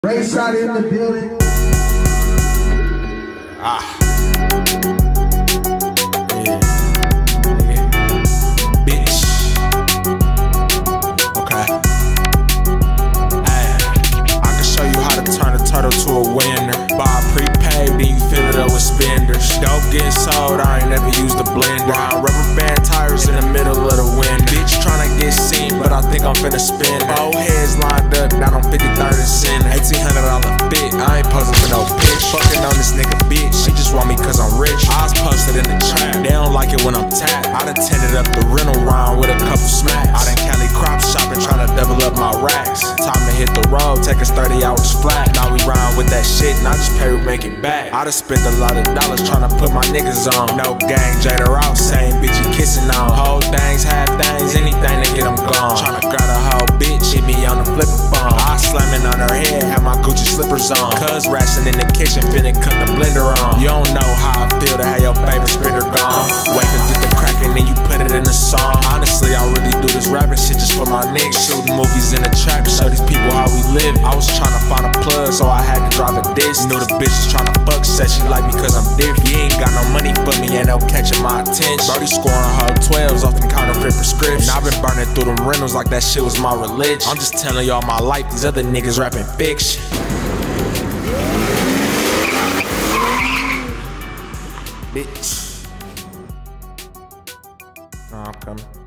Race shot in the building. Bitch. Okay. Ay, I can show you how to turn a turtle to a winner. Buy prepaid, then you fill it up with spenders. Dope getting sold, I ain't never used a blender. Rubber band tires in the middle of the winter. Bitch tryna get seen, but I think I'm finna spin. 4 heads lined up, down on 53rd and Center. $1,800 fit, I ain't posing for no pitch. Fucking on this nigga bitch, she just want me cause I'm rich. I was posted in the trap, they don't like it when I'm tapped. I done tended up the rental round with a couple smacks. I done Cali crop shopping, tryna double up my racks. Time to hit the road, take us 30 hours flat. Now we ride with that shit, and I just pay to make it back. I done spent a lot of dollars tryna put my niggas on. No gang, Jada Rouse, same bitch you kissing on. Whole things, half things, anything to get them gone. Tryna grab a whole bitch, hit me on the flipper phone. I slamming on her head, have my Gucci slippers on. Cuz rashing in the kitchen, finna cut the blender on. You don't know how I feel to have your favorite sprinter gone. Wake up, get the crack and then you put it in a song. Honestly, I really do this rapping shit just for my niggas. Shooting movies in the trap to show these people how we live. I was tryna find a plug, so I had to drive a disc. Knew the bitch was tryna fuck, said she like me cause I'm different. You ain't got no money for me, ain't no catching my attention. Brody scoring her 12s off them counterfeit prescriptions. And I've been burning through them rentals like that shit was my religion. I'm just telling y'all my life, these other niggas rapping fiction. Bitch. Nah, I'm coming.